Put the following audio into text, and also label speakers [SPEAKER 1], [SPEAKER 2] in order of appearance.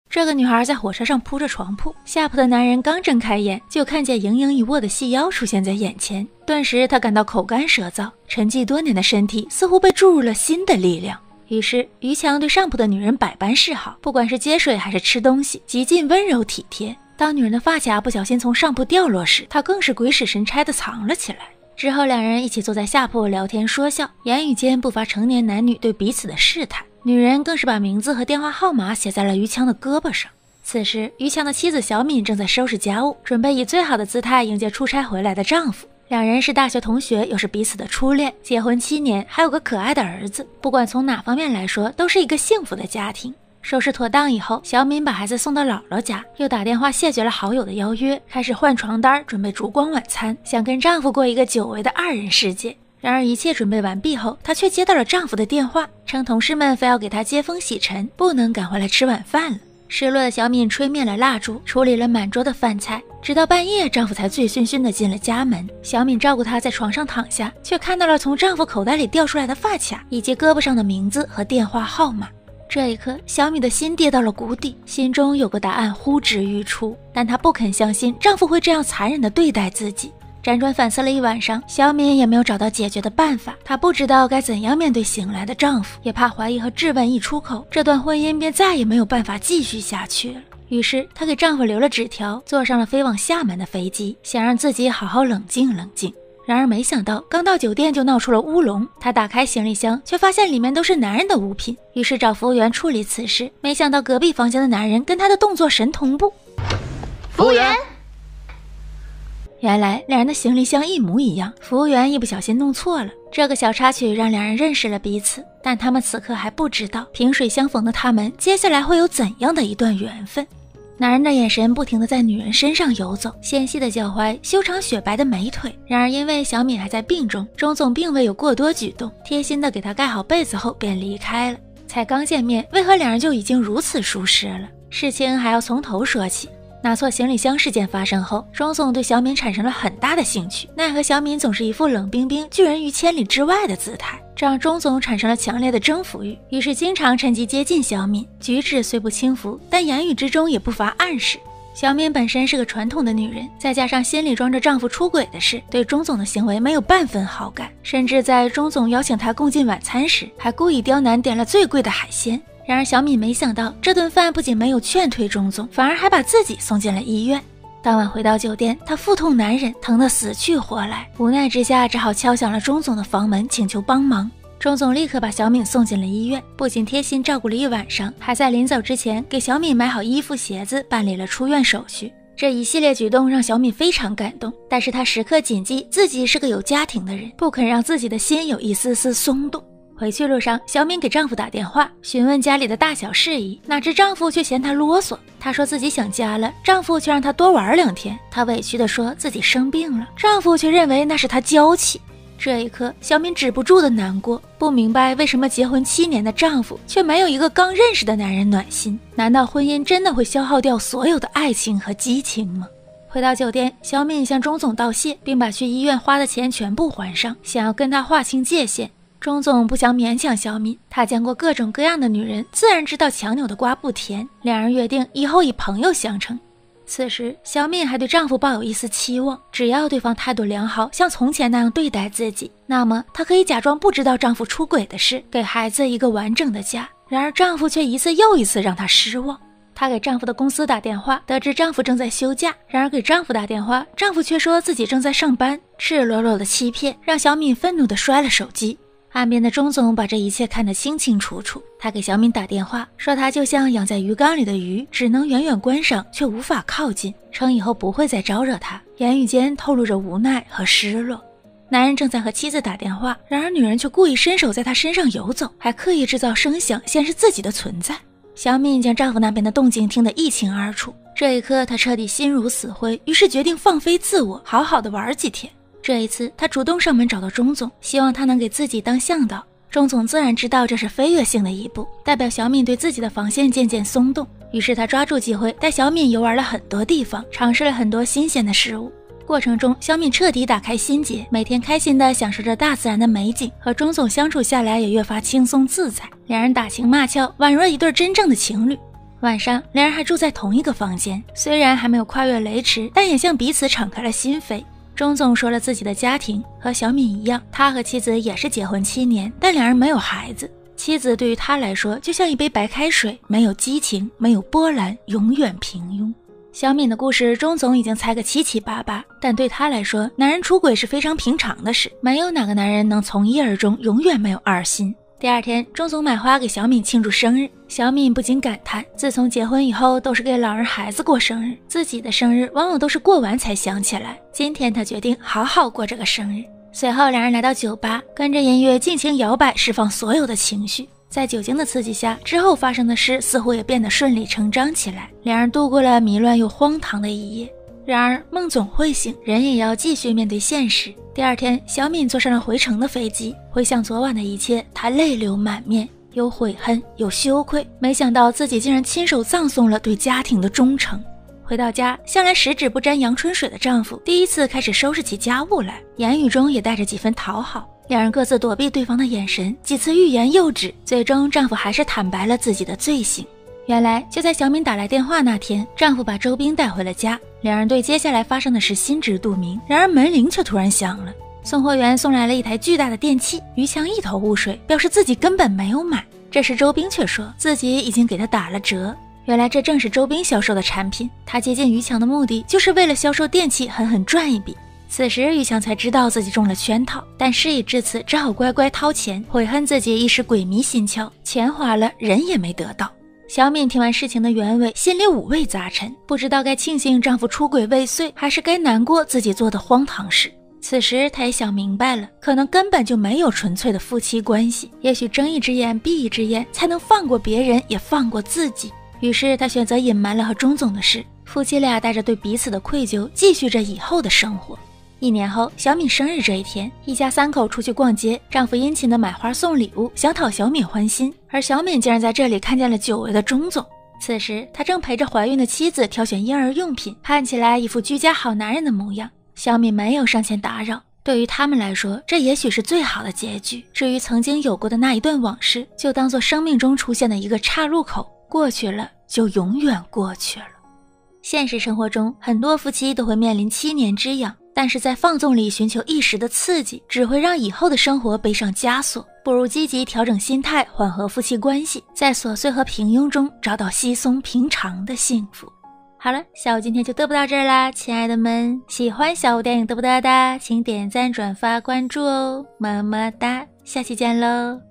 [SPEAKER 1] 这个女孩在火车上铺着床铺，下铺的男人刚睁开眼，就看见盈盈一握的细腰出现在眼前，顿时他感到口干舌燥，沉寂多年的身体似乎被注入了新的力量。于是于强对上铺的女人百般示好，不管是接水还是吃东西，极尽温柔体贴。当女人的发卡不小心从上铺掉落时，他更是鬼使神差地藏了起来。之后两人一起坐在下铺聊天说笑，言语间不乏成年男女对彼此的试探。女人更是把名字和电话号码写在了于强的胳膊上。此时于强的妻子小敏正在收拾家务，准备以最好的姿态迎接出差回来的丈夫。两人是大学同学，又是彼此的初恋，结婚7年，还有个可爱的儿子，不管从哪方面来说都是一个幸福的家庭。收拾妥当以后，小敏把孩子送到姥姥家，又打电话谢绝了好友的邀约，开始换床单，准备烛光晚餐，想跟丈夫过一个久违的2人世界。然而一切准备完毕后，她却接到了丈夫的电话，称同事们非要给她接风洗尘，不能赶回来吃晚饭了。失落的小敏吹灭了蜡烛，处理了满桌的饭菜，直到半夜，丈夫才醉醺醺地进了家门。小敏照顾他在床上躺下，却看到了从丈夫口袋里掉出来的发卡，以及胳膊上的名字和电话号码。这一刻，小敏的心跌到了谷底，心中有个答案呼之欲出，但她不肯相信丈夫会这样残忍地对待自己。辗转反侧了一晚上，小敏也没有找到解决的办法。她不知道该怎样面对醒来的丈夫，也怕怀疑和质问一出口，这段婚姻便再也没有办法继续下去了。于是她给丈夫留了纸条，坐上了飞往厦门的飞机，想让自己好好冷静冷静。然而没想到刚到酒店就闹出了乌龙，她打开行李箱，却发现里面都是男人的物品，于是找服务员处理此事。没想到隔壁房间的男人跟她的动作神同步。
[SPEAKER 2] 服务员，
[SPEAKER 1] 原来两人的行李箱一模一样，服务员一不小心弄错了。这个小插曲让两人认识了彼此，但他们此刻还不知道，萍水相逢的他们接下来会有怎样的一段缘分。男人的眼神不停地在女人身上游走，纤细的脚踝，修长雪白的美腿。然而因为小敏还在病中，钟总并未有过多举动，贴心地给她盖好被子后便离开了。才刚见面，为何两人就已经如此熟识了？事情还要从头说起。拿错行李箱事件发生后，钟总对小敏产生了很大的兴趣，奈何小敏总是一副冷冰冰、拒人于千里之外的姿态，这让钟总产生了强烈的征服欲，于是经常趁机接近小敏，举止虽不轻浮，但言语之中也不乏暗示。小敏本身是个传统的女人，再加上心里装着丈夫出轨的事，对钟总的行为没有半分好感，甚至在钟总邀请她共进晚餐时，还故意刁难点了最贵的海鲜。然而小敏没想到，这顿饭不仅没有劝退钟总，反而还把自己送进了医院。当晚回到酒店，她腹痛难忍，疼得死去活来，无奈之下只好敲响了钟总的房门，请求帮忙。钟总立刻把小敏送进了医院，不仅贴心照顾了一晚上，还在临走之前给小敏买好衣服鞋子，办理了出院手续。这一系列举动让小敏非常感动，但是她时刻谨记自己是个有家庭的人，不肯让自己的心有一丝丝松动。回去路上，小敏给丈夫打电话询问家里的大小事宜，哪知丈夫却嫌她啰嗦。她说自己想家了，丈夫却让她多玩2天。她委屈地说自己生病了，丈夫却认为那是她娇气。这一刻，小敏止不住的难过，不明白为什么结婚7年的丈夫却没有一个刚认识的男人暖心。难道婚姻真的会消耗掉所有的爱情和激情吗？回到酒店，小敏向钟总道谢，并把去医院花的钱全部还上，想要跟他划清界限。钟总不想勉强小敏，他见过各种各样的女人，自然知道强扭的瓜不甜。两人约定以后以朋友相称。此时小敏还对丈夫抱有一丝期望，只要对方态度良好，像从前那样对待自己，那么她可以假装不知道丈夫出轨的事，给孩子一个完整的家。然而丈夫却一次又一次让她失望。她给丈夫的公司打电话，得知丈夫正在休假，然而给丈夫打电话，丈夫却说自己正在上班，赤裸裸的欺骗，让小敏愤怒地摔了手机。岸边的钟总把这一切看得清清楚楚，他给小敏打电话，说他就像养在鱼缸里的鱼，只能远远观赏，却无法靠近，称以后不会再招惹他，言语间透露着无奈和失落。男人正在和妻子打电话，然而女人却故意伸手在他身上游走，还刻意制造声响显示自己的存在。小敏将丈夫那边的动静听得一清二楚，这一刻她彻底心如死灰，于是决定放飞自我，好好的玩几天。这一次她主动上门找到钟总，希望他能给自己当向导。钟总自然知道这是飞跃性的一步，代表小敏对自己的防线渐渐松动，于是他抓住机会带小敏游玩了很多地方，尝试了很多新鲜的事物。过程中小敏彻底打开心结，每天开心地享受着大自然的美景，和钟总相处下来也越发轻松自在，两人打情骂俏，宛若一对真正的情侣。 晚上两人还住在同一个房间，虽然还没有跨越雷池，但也向彼此敞开了心扉。钟总说了自己的家庭，和小敏一样，他和妻子也是结婚7年，但两人没有孩子。妻子对于他来说就像一杯白开水，没有激情，没有波澜，永远平庸。小敏的故事钟总已经猜个七七八八，但对他来说，男人出轨是非常平常的事，没有哪个男人能从一而终，永远没有二心。第二天，钟总买花给小敏庆祝生日，小敏不禁感叹，自从结婚以后都是给老人孩子过生日，自己的生日往往都是过完才想起来，今天她决定好好过这个生日。随后两人来到酒吧，跟着音乐尽情摇摆，释放所有的情绪。在酒精的刺激下，之后发生的事似乎也变得顺理成章起来，两人度过了迷乱又荒唐的一夜。然而梦总会醒，人也要继续面对现实。第二天，小敏坐上了回程的飞机，回想昨晚的一切，她泪流满面，有悔恨，有羞愧，没想到自己竟然亲手葬送了对家庭的忠诚。回到家，向来十指不沾阳春水的丈夫第一次开始收拾起家务来，言语中也带着几分讨好。两人各自躲避对方的眼神，几次欲言又止，最终丈夫还是坦白了自己的罪行。原来就在小敏打来电话那天，丈夫把周兵带回了家，两人对接下来发生的事心知肚明。然而门铃却突然响了，送货员送来了一台巨大的电器，于强一头雾水，表示自己根本没有买。这时周兵却说自己已经给他打了折。原来这正是周兵销售的产品，他接近于强的目的就是为了销售电器狠狠赚一笔。此时于强才知道自己中了圈套，但事已至此，只好乖乖掏钱，悔恨自己一时鬼迷心窍，钱花了，人也没得到。小敏听完事情的原委，心里五味杂陈，不知道该庆幸丈夫出轨未遂，还是该难过自己做的荒唐事。此时她也想明白了，可能根本就没有纯粹的夫妻关系，也许睁一只眼闭一只眼，才能放过别人，也放过自己。于是她选择隐瞒了和钟总的事，夫妻俩带着对彼此的愧疚，继续着以后的生活。1年后，小敏生日这一天，一家3口出去逛街，丈夫殷勤的买花送礼物，想讨小敏欢心，而小敏竟然在这里看见了久违的钟总。此时他正陪着怀孕的妻子挑选婴儿用品，看起来一副居家好男人的模样。小敏没有上前打扰，对于他们来说，这也许是最好的结局。至于曾经有过的那一段往事，就当作生命中出现的一个岔路口，过去了就永远过去了。现实生活中，很多夫妻都会面临7年之痒，但是在放纵里寻求一时的刺激，只会让以后的生活背上枷锁。不如积极调整心态，缓和夫妻关系，在琐碎和平庸中找到稀松平常的幸福。好了，小五今天就嘚啵到这儿啦，亲爱的们，喜欢小五电影嘚啵哒哒，请点赞、转发、关注哦，么么哒，下期见喽。